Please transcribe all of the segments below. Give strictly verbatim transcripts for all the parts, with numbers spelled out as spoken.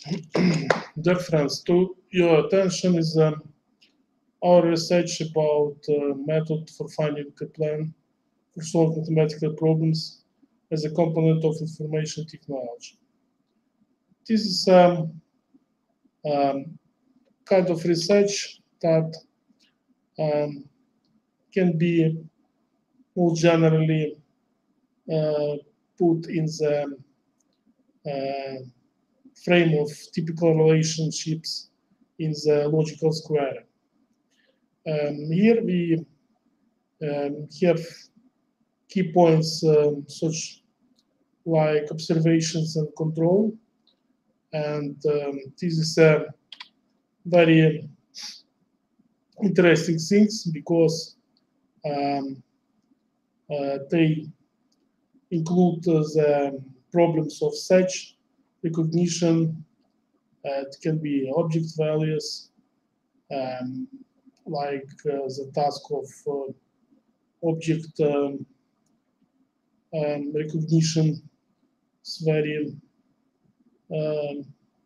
Dear friends, to your attention is um, our research about uh, method for finding a plan for solving mathematical problems as a component of information technology. This is um, um, kind of research that um, can be more generally uh, put in the uh, frame of typical relationships in the logical square. Um, here we um, have key points um, such like observations and control, and um, this is a very interesting things because um, uh, they include uh, the problems of such recognition. Uh, it can be object values, um, like uh, the task of uh, object um, um, recognition. It's very um,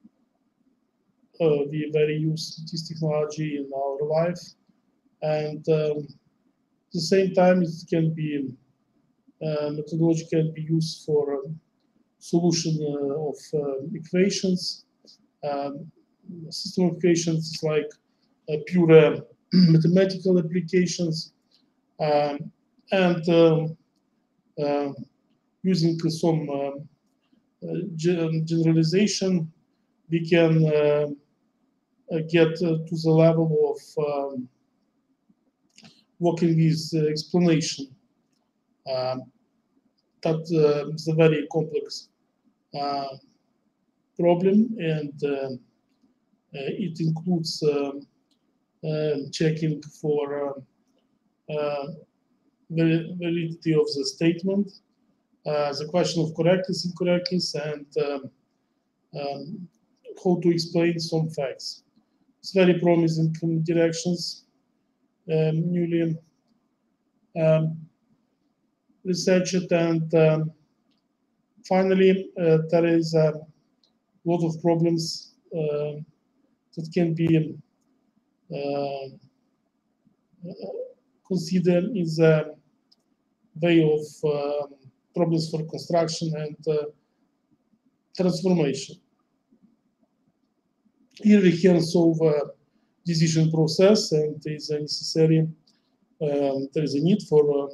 uh, we very use this technology in our life, and um, at the same time it can be uh, methodology can be used for um, solution uh, of uh, equations. Um, system of equations is like uh, pure mathematical applications, um, and um, uh, using some um, uh, generalization, we can uh, uh, get uh, to the level of um, working with uh, explanation. Um, that uh, is a very complex uh, problem, and uh, uh, it includes um, uh, checking for uh, uh, validity of the statement, uh, the question of correctness, incorrectness, and um, um, how to explain some facts. It's very promising directions, um, newly um, researched, and um, finally, uh, there is a lot of problems uh, that can be uh, considered in the way of uh, problems for construction and uh, transformation. Here we can solve a decision process, and there is a necessary, um, there is a need for uh,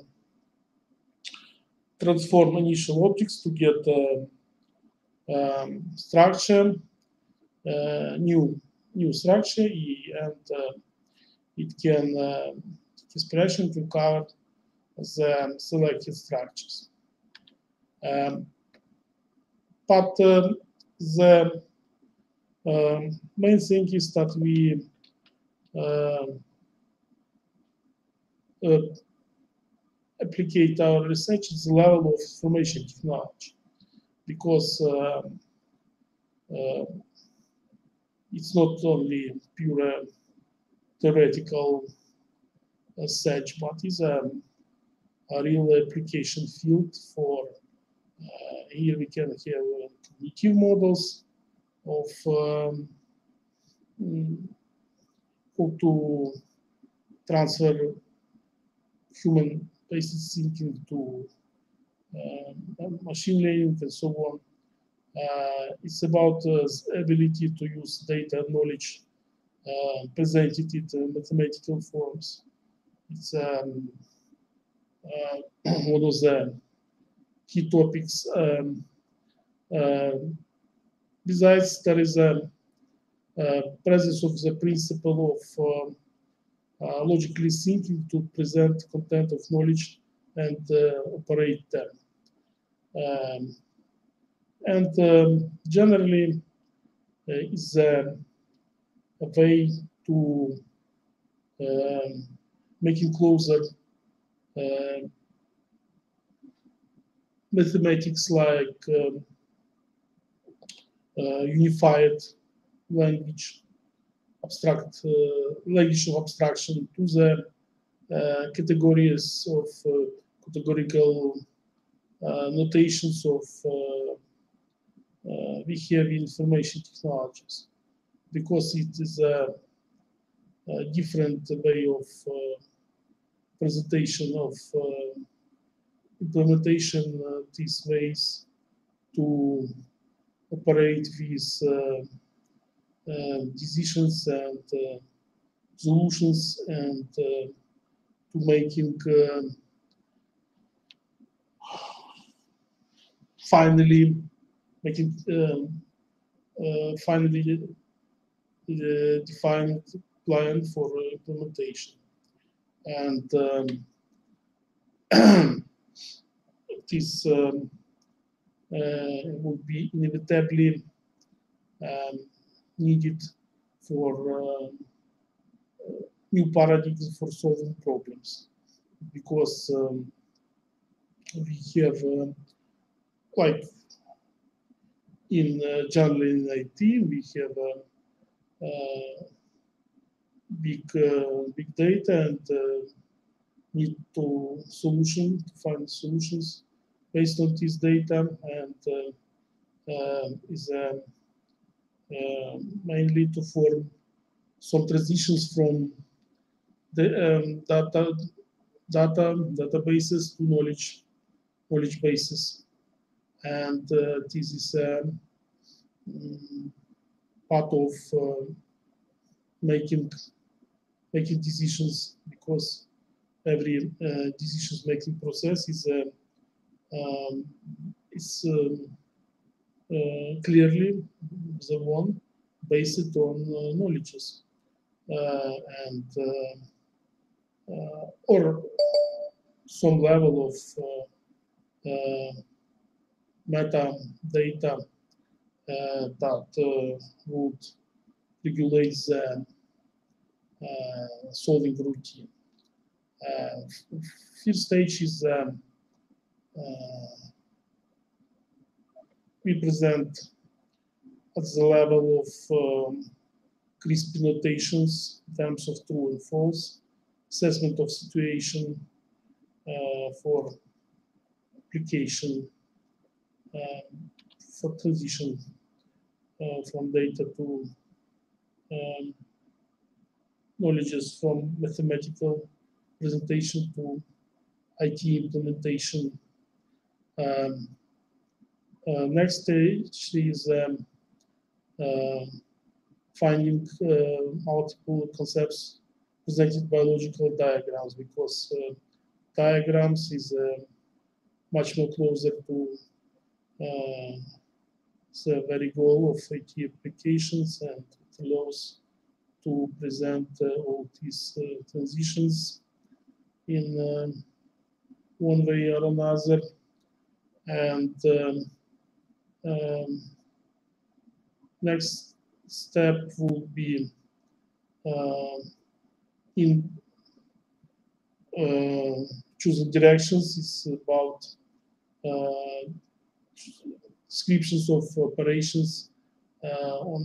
transform initial objects to get uh, um, structure, uh, new new structure, and uh, it can uh, expression to cover the selected structures. Um, but um, the um, main thing is that we uh, uh, applicate our research at the level of information technology, because uh, uh, it's not only pure theoretical research, but is a, a real application field for, uh, here we can have uh, cognitive models of um, how to transfer human-based thinking to uh, machine learning and so on. Uh, it's about uh, the ability to use data and knowledge uh, presented in mathematical forms. It's um, uh, one of the key topics. Um, uh, besides, there is a, a presence of the principle of uh, uh, logically thinking to present content of knowledge and uh, operate them. Um, and um, generally, uh, is a, a way to um, making closer uh, mathematics like um, uh, unified language, abstract uh, language of abstraction to the uh, categories of uh, categorical uh, notations of uh, uh, we have information technologies, because it is a, a different way of uh, presentation of uh, implementation uh, these ways to operate with uh, uh, decisions and uh, solutions, and uh, to making uh, finally making um, uh, finally uh, defined plan for uh, implementation. And um, this um, uh, will be inevitably um, needed for uh, new paradigms for solving problems, because um, we have uh, like in uh, general in I T, we have uh, uh, big uh, big data, and uh, need to solution to find solutions based on this data, and uh, uh, is uh, uh, mainly to form some transitions from the um, data data databases to knowledge knowledge bases, and uh, this is um, mm, part of uh, making making decisions, because every uh, decisions making process is uh, um, is um, uh, clearly the one based on uh, knowledges uh, and uh, uh, or some level of uh, uh, metadata uh, that uh, would regulate the uh, solving routine. Uh, first stage is um, uh, we present at the level of um, crisp notations in terms of true and false, assessment of situation uh, for application, um, for transition uh, from data to um, knowledges, from mathematical presentation to I T implementation. Um, uh, next stage is um, uh, finding uh, multiple concepts presented by logical diagrams, because uh, diagrams is uh, much more closer to uh, the very goal of I T applications, and it allows to present uh, all these uh, transitions in um, one way or another. And um, um, next step will be uh, in uh, choosing directions. Is about uh, descriptions of operations uh, on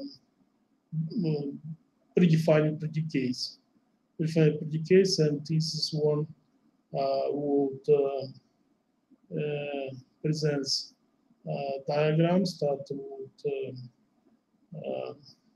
um, predefined predicates. Predefined predicates, and this is one uh, would uh, uh, presents uh, diagrams that would uh,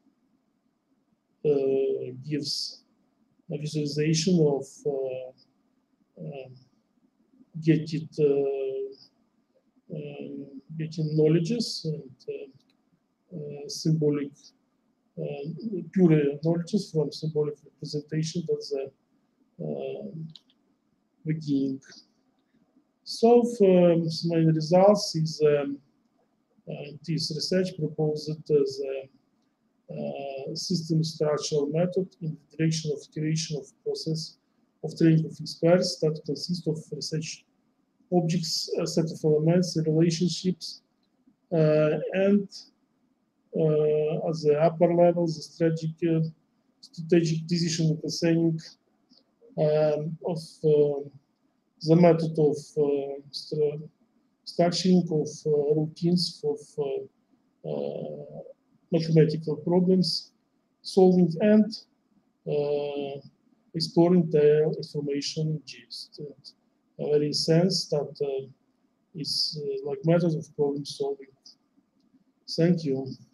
uh, gives a visualization of uh, uh, get it uh, uh, getting knowledges and uh, uh, symbolic uh, pure knowledges from symbolic representation. That's the uh, beginning. So for um, main results is um, uh, this research proposed as a uh, system structural method in the direction of creation of process of training of experts that consist of research objects, a set of elements, relationships, uh, and uh, at the upper level, the strategic, uh, strategic decision concerning um, of uh, the method of uh, stru structuring of uh, routines of uh, uh, mathematical problems solving, and uh, exploring the information gist. A very sense that uh, is uh, like methods of problem solving. Thank you.